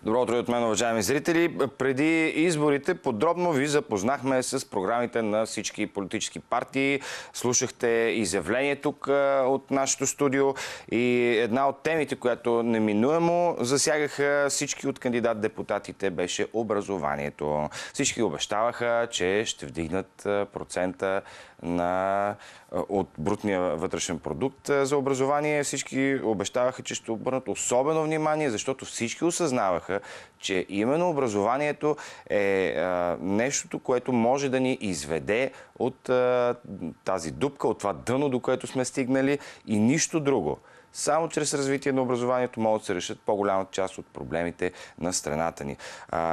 Добро утро от мен, уважаеми зрители. Преди изборите подробно ви запознахме с програмите на всички политически партии. Слушахте изявление тук от нашето студио и една от темите, която неминуемо засягаха всички от кандидат-депутатите, беше образованието. Всички обещаваха, че ще вдигнат процента от брутния вътрешен продукт за образование. Всички обещаваха, че ще обърнат особено внимание, защото всички осъзнаваха, че именно образованието е нещото, което може да ни изведе от тази дупка, от това дъно, до което сме стигнали, и нищо друго. Само чрез развитие на образованието могат да се решат по-голяма част от проблемите на страната ни.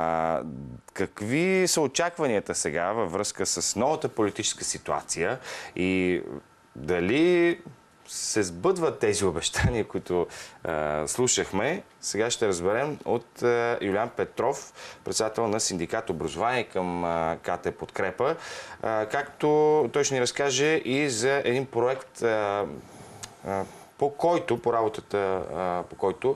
Какви са очакванията сега във връзка с новата политическа ситуация и дали се сбъдват тези обещания, които слушахме? Сега ще разберем от Юлиан Петров, председател на синдикат образование към КТ Подкрепа, както той ще ни разкаже и за един проект, по работата по който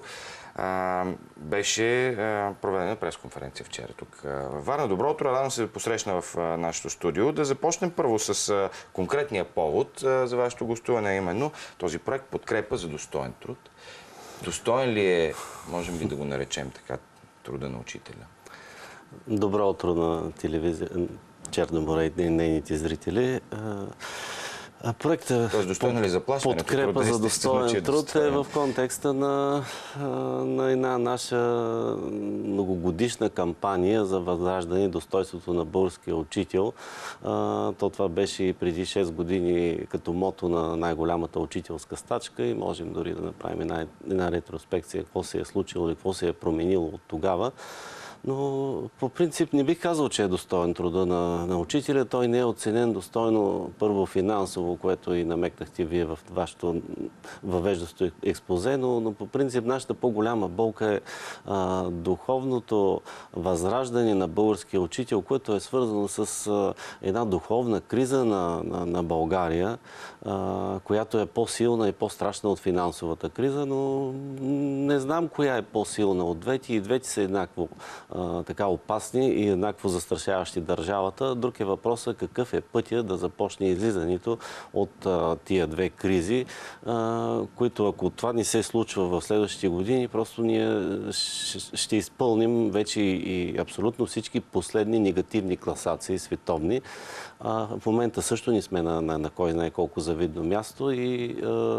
беше проведена пресконференция вчера тук във Варна. Добро утро, радвам се да посрещна в нашото студио. Да започнем първо с конкретния повод за вашето гостуване, именно този проект Подкрепа за достоен труд. Достоен ли е, можем ли да го наречем така, труда на учителя? Добро утро на телевизия Черно море и нейните зрители. Проектът Подкрепа за достоен труд е в контекста на една наша многогодишна кампания за възраждане достойството на българския учител. Това беше и преди 6 години като мото на най-голямата учителска стачка и можем дори да направим една ретроспекция какво се е случило и какво се е променило от тогава. Но по принцип не бих казал, че е достоен труда на учителя. Той не е оценен достойно първо финансово, което и намекнахте вие в вашето въвеждащо експозе, но по принцип нашата по-голяма болка е духовното възраждане на българския учител, което е свързано с една духовна криза на България, която е по-силна и по-страшна от финансовата криза, но не знам коя е по-силна от двете и двете са еднакво така опасни и еднакво застрашаващи държавата. Друг е въпросът какъв е пътя да започне излизането от тия две кризи, които ако това не се случва в следващите години, просто ние ще изпълним вече и абсолютно всички последни негативни класации световни. В момента също не сме на кой знае колко завидно място и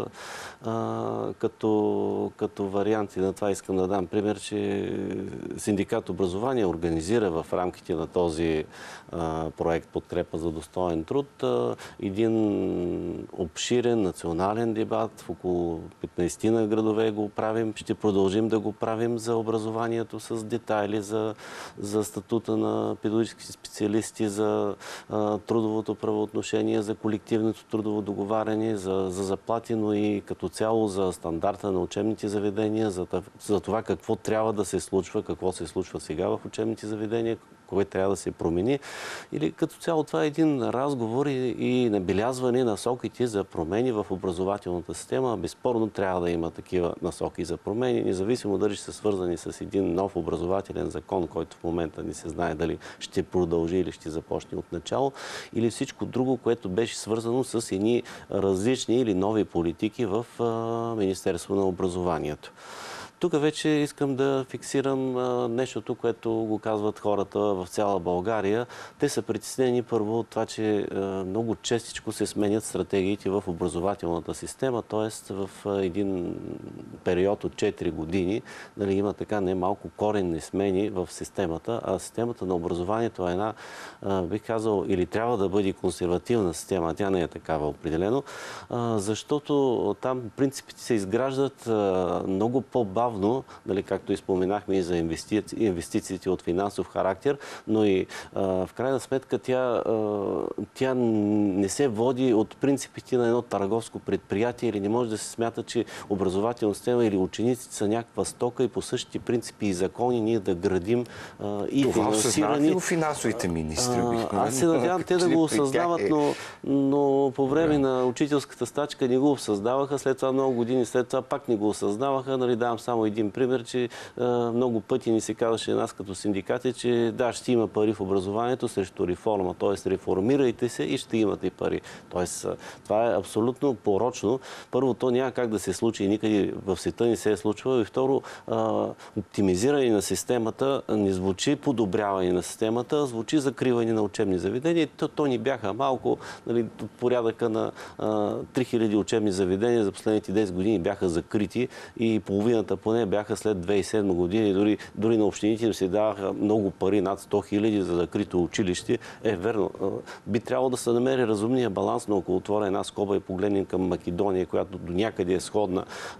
като варианти на това искам да дам пример, че синдикат образование организира в рамките на този проект Подкрепа за достоен труд един обширен национален дебат в около 15 на градове го правим. Ще продължим да го правим за образованието с детайли, за статута на педагогически специалисти, за трудовото правоотношение, за колективното трудово договаряне, за заплати, но и като цяло за стандарта на учебните заведения, за това какво трябва да се случва, какво се случва сега в учебните заведения, кое трябва да се промени. Или като цяло това е един разговор и набелязване на насоките за промени в образователната система. Безспорно трябва да има такива насоки за промени, независимо дали ще са свързани с един нов образователен закон, който в момента не се знае дали ще продължи или ще започне от начало, или всичко друго, което беше свързано с едни различни или нови политики в Министерство на образованието. Тук вече искам да фиксирам нещото, което го казват хората в цяла България. Те са притеснени първо от това, че много честичко се сменят стратегиите в образователната система, т.е. в един период от 4 години има така немалко коренни смени в системата, а системата на образованието е една, бих казал, или трябва да бъде консервативна система, тя не е такава определено, защото там принципите се изграждат много по-бавно, както и споменахме и за инвестициите от финансов характер, но и в крайна сметка тя не се води от принципите на едно търговско предприятие или не може да се смята, че образователна система или учениците са някаква стока и по същите принципи и закони ние да градим и това финансирани. Това финансовите министри. Аз се надявам те да го осъзнават, но по време на учителската стачка не го осъзнаваха, след това много години след това пак не го осъзнаваха. Давам само само един пример, че много пъти ни се казваше нас като синдикати, че да, ще има пари в образованието срещу реформа, т.е. реформирайте се и ще имате пари. Т.е. това е абсолютно порочно. Първо, то няма как да се случи и никъде в света не се е случвало. И второ, оптимизиране на системата не звучи подобряване на системата, звучи закриване на учебни заведения. То ни бяха малко, нали, порядъка на 3000 учебни заведения за последните 10 години бяха закрити и половината поне бяха след 2007 година. Дори на общините им се даваха много пари, над 100 000 за закрито училище. Верно. Би трябвало да се намери разумния баланс, но ако отворя една скоба и погледнем към Македония, която до някъде е сходна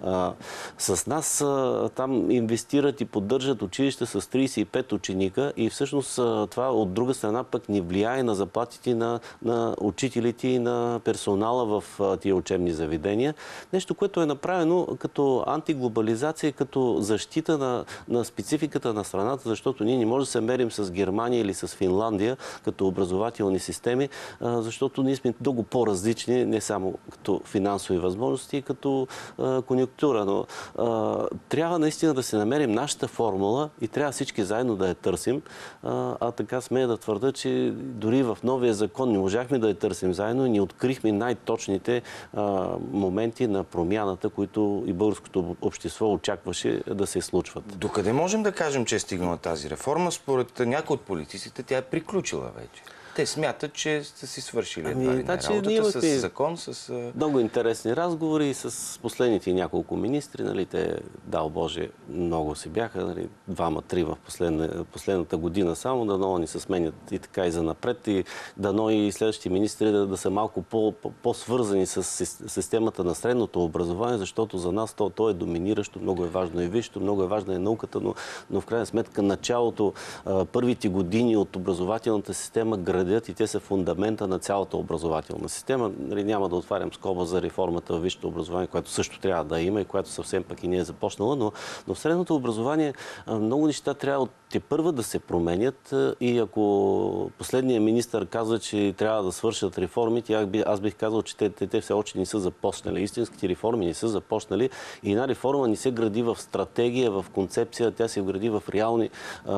с нас, там инвестират и поддържат училища с 35 ученика и всъщност това от друга страна пък не влияе на заплатите на учителите и на персонала в тия учебни заведения. Нещо, което е направено като антиглобализация, като защита на спецификата на страната, защото ние не можем да се мерим с Германия или с Финландия като образователни системи, защото ние сме много по-различни, не само като финансови възможности, като конюнктура. Но трябва наистина да се намерим нашата формула и трябва всички заедно да я търсим. Така смея да твърда, че дори в новия закон не можахме да я търсим заедно и ни открихме най-точните моменти на промяната, които и българското общество очакваше да се случват. Докъде можем да кажем, че е стигнала тази реформа? Според някои от политиците тя е приключила вече. Те смятат, че сте си свършили едва ли не работата с закон, с... Много интересни разговори с последните няколко министри. Нали, те, дал Боже, много си бяха. Нали, 2-3 в последната година само. Дано ни се сменят и така и за напред. И дано и следващите министри да са малко по-свързани с системата на средното образование, защото за нас то е доминиращо. Много е важно и висшето, много е важна и науката, но в крайна сметка началото, първите години от образователната система градят и те са фундамента на цялата образователна система. Нали, няма да отварям скоба за реформата в висшето образование, което също трябва да има и което съвсем пък и не е започнала, но в средното образование много неща трябва тепърва да се променят и ако последният министър каза, че трябва да свършат реформите, аз бих казал, че те все още не са започнали. Истинските реформи не са започнали и една реформа не се гради в стратегия, в концепция, тя се гради в реални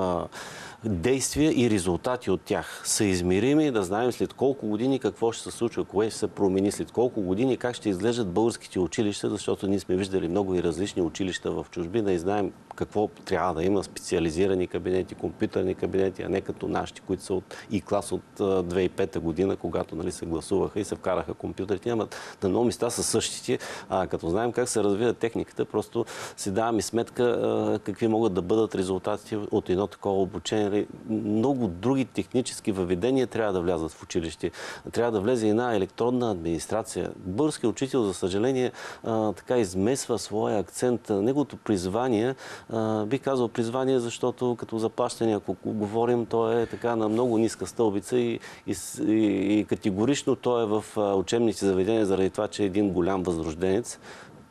действия и резултати от тях. Съизмерими, да знаем след колко години какво ще се случва, кое ще се промени, след колко години как ще изглеждат българските училища, защото ние сме виждали много и различни училища в чужбина и знаем какво трябва да има специализирани кабинети, компютърни кабинети, а не като нашите, които са от клас от 2005 година, когато нали, се гласуваха и се вкараха компютрите. Ама на много места са същите. Като знаем как се развива техниката, просто си даваме сметка какви могат да бъдат резултатите от едно такова обучение. Много други технически въведения трябва да влязат в училище. Трябва да влезе една електронна администрация. Българският учител, за съжаление, така измесва своя акцент. Неговото призвание, бих казал призвание, защото като заплащане, ако говорим, то е така на много ниска стълбица и категорично то е в учебните заведения заради това, че е един голям възрожденец.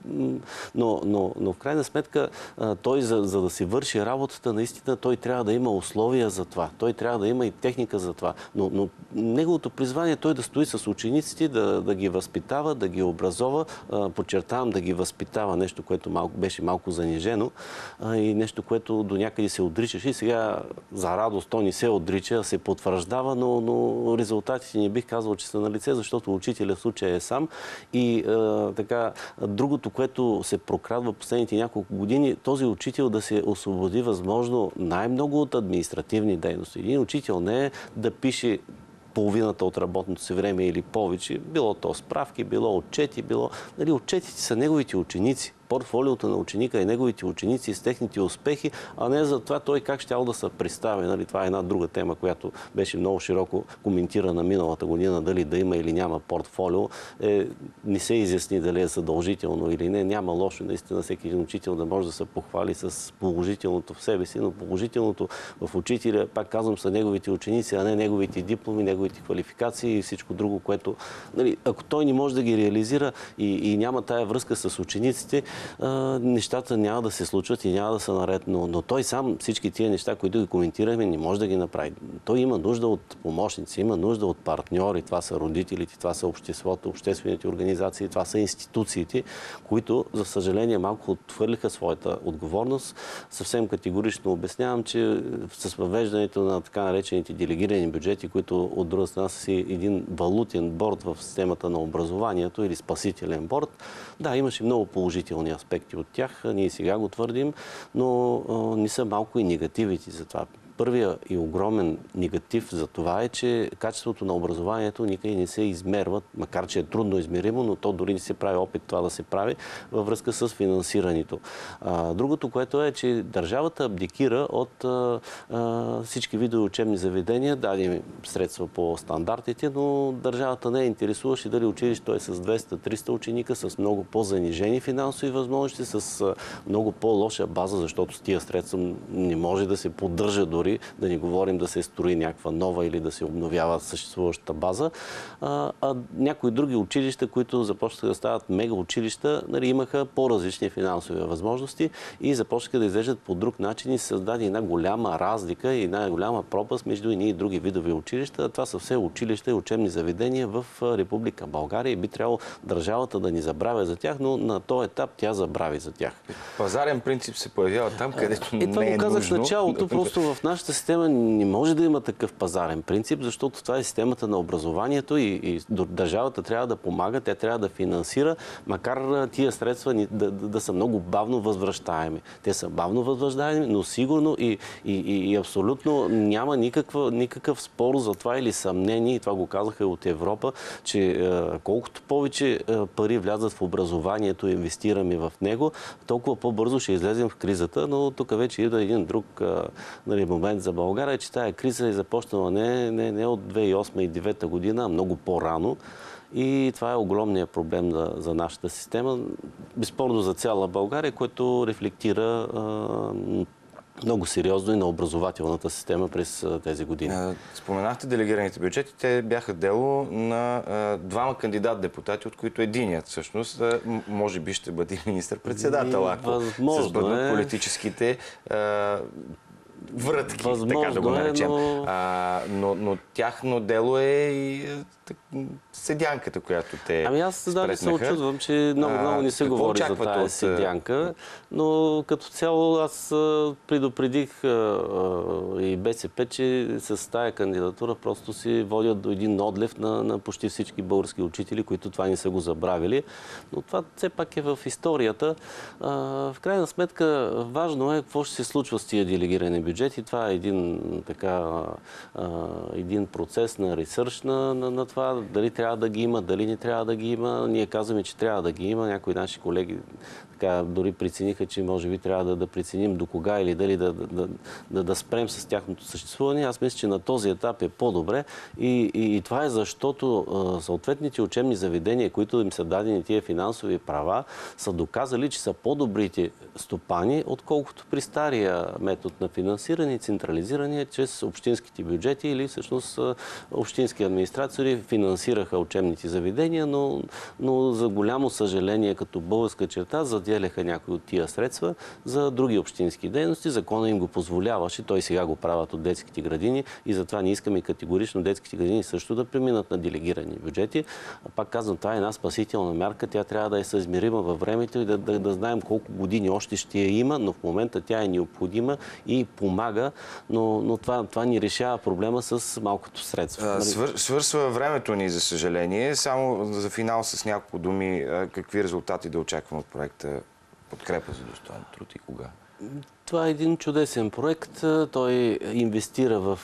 Но в крайна сметка той, за да си върши работата, наистина той трябва да има условия за това. Той трябва да има и техника за това. Но неговото призвание е той да стои с учениците, да ги възпитава, да ги образова. Подчертавам, да ги възпитава. Нещо, което беше малко занижено и нещо, което до някъде се отричаше. И сега за радост то не се отрича, а се потвърждава, но резултатите не бих казал, че са на лице, защото учителят в случая е сам. И така, другото, което се прокрадва последните няколко години, този учител да се освободи възможно най-много от административни дейности. Един учител не е да пише половината от работното си време или повече. Било то справки, било отчети, било... Нали, отчетите са неговите ученици. Портфолиото на ученика и неговите ученици с техните успехи, а не за това той как щял да се представи. Нали, това е една друга тема, която беше много широко коментирана миналата година, дали да има или няма портфолио. Не се изясни дали е задължително или не. Няма лошо наистина всеки един учител да може да се похвали с положителното в себе си, но положителното в учителя, пак казвам, са неговите ученици, а не неговите дипломи, неговите квалификации и всичко друго, което, нали, ако той не може да ги реализира и няма тая връзка с учениците, нещата няма да се случват и няма да са наред. Но той сам всички тия неща, които ги коментираме, не може да ги направи. Той има нужда от помощници, има нужда от партньори. Това са родителите, това са обществото, обществените организации, това са институциите, които, за съжаление, малко отхвърлиха своята отговорност. Съвсем категорично обяснявам, че с въвеждането на така наречените делегирани бюджети, които от друга страна са си един валутен борд в системата на образованието или спасителен борд, да, имаше много положителни аспекти от тях. Ние сега го твърдим, но не са малко и негативите за това. Първия и огромен негатив за това е, че качеството на образованието никъде не се измерва, макар че е трудно измеримо, но то дори не се прави опит това да се прави във връзка с финансирането. Другото, което е, че държавата абдикира от всички видове учебни заведения, даде средства по стандартите, но държавата не интересуваше дали училището е с 200-300 ученика, с много по-занижени финансови възможности, с много по-лоша база, защото с тия средства не може да се поддържа дори, да не говорим да се строи някаква нова или да се обновява съществуващата база. Някои други училища, които започнаха да стават мега училища, имаха по-различни финансови възможности и започнаха да изглеждат по друг начин и се създаде една голяма разлика и една голяма пропаст между едни и други видови училища. Това са все училища и учебни заведения в Република България и би трябвало държавата да ни забравя за тях, но на този етап тя забрави за тях. Пазарен принцип се появява там, където не е нужно. Това го казах в началото, просто в нашата система не може да има такъв пазарен принцип, защото това е системата на образованието и държавата трябва да помага, тя трябва да финансира, макар тия средства да са много бавно възвръщаеми. Те са бавно възвръщаеми, но сигурно и абсолютно няма никакъв спор за това или съмнение, и това го казаха и от Европа, че колкото повече пари влязат в образованието и инвестираме в него, толкова по-бързо ще излезем в кризата, но тук вече идва един друг момент за България, че тая криза е започнала не от 2008 и 2009 година, а много по-рано. И това е огромният проблем за нашата система. Безспорно за цяла България, което рефлектира много сериозно и на образователната система през тези години. Споменахте делегираните бюджети. Те бяха дело на двама кандидат-депутати, от които единият всъщност може би ще бъде министър-председател, ако се сбъднат политическите врътки, така да го наречем. Но тяхно дело е и седянката, която те аз да се очудвам, че много не се говори за тази седянка, но като цяло аз предупредих и БСП, че с тая кандидатура просто си водят до един отлев на почти всички български учители, които това не са го забравили. Но това все пак е в историята. В крайна сметка важно е какво ще се случва с тия делегирани бюджети. Това е един процес на ресърч на това, дали трябва да ги има, дали не трябва да ги има. Ние казваме, че трябва да ги има. Някои наши колеги дори прецениха, че може би трябва да преценим до кога или дали да спрем с тяхното съществуване. Аз мисля, че на този етап е по-добре и това е защото съответните учебни заведения, които им са дадени тия финансови права, са доказали, че са по-добрите стопани, отколкото при стария метод на финансиране и централизиране чрез общинските бюджети или всъщност общински администрации финансираха учебните заведения, но за голямо съжаление като българска черта заделяха някои от тия средства за други общински дейности. Закона им го позволяваше, той сега го правят от детските градини и затова не искаме категорично детските градини също да преминат на делегирани бюджети. Пак казвам, това е една спасителна мярка, тя трябва да е съизмерима във времето и да знаем колко години още ще я има, но в момента тя е необходима и помага, но това ни решава проблема с малкото средства. Свършва времето ни, за съжаление. Само за финал с няколко думи, какви резултати да очакваме от проекта Подкрепа за достоен труд и кога? Това е един чудесен проект. Той инвестира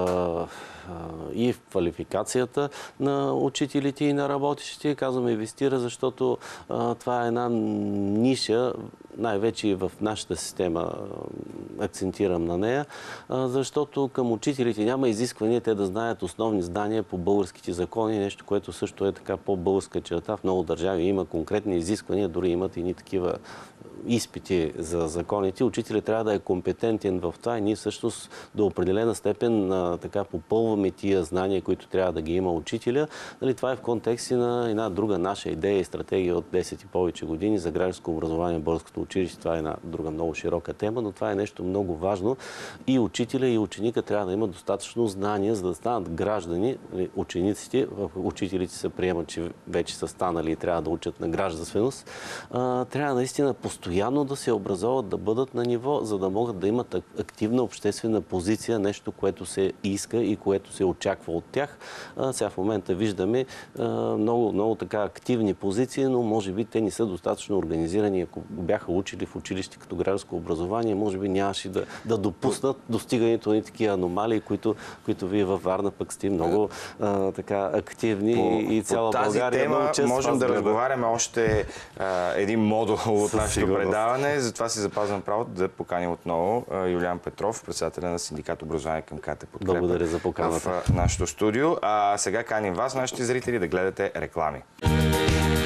и в квалификацията на учителите и на работещите. Казваме инвестира, защото това е една ниша, най-вече и в нашата система акцентирам на нея, защото към учителите няма изисквания те да знаят основни знания по българските закони, нещо, което също е така по-българска черта. В много държави има конкретни изисквания, дори имат и такива изпити за законите, учителят трябва да е компетентен в това и ние всъщност до определена степен така попълваме тия знания, които трябва да ги има учителя. Нали, това е в контексти на една друга наша идея и стратегия от 10 и повече години за гражданско образование в българското училище. Това е една друга много широка тема, но това е нещо много важно. И учителя, и ученика трябва да имат достатъчно знания, за да станат граждани. Учениците, учителите се приемат, че вече са станали и трябва да учат на гражданственост. Трябва наистина постоянно да се образоват, да бъдат на ниво, за да могат да имат активна обществена позиция, нещо, което се иска и което се очаква от тях. Сега в момента виждаме много така активни позиции, но може би те не са достатъчно организирани. Ако бяха учили в училище като гражданско образование, може би нямаше да допуснат достигането на такива аномалии, които вие във Варна пък сте много така активни и цяла България много често можем да разговаряме още един модул от нашето предаване. Затова си запазвам правото да поканим отново Юлиан Петров, председателя на Синдикат образование към КТ Подкрепа. Благодаря за поканата В нашото студио. А сега каним вас, нашите зрители, да гледате реклами.